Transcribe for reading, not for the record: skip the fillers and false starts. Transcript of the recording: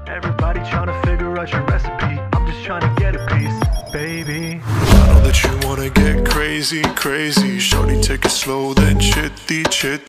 Everybody trying to figure out your recipe. I'm just trying to get a piece, baby. I know that you wanna get crazy, crazy. Shorty, take it slow, then chitty chit.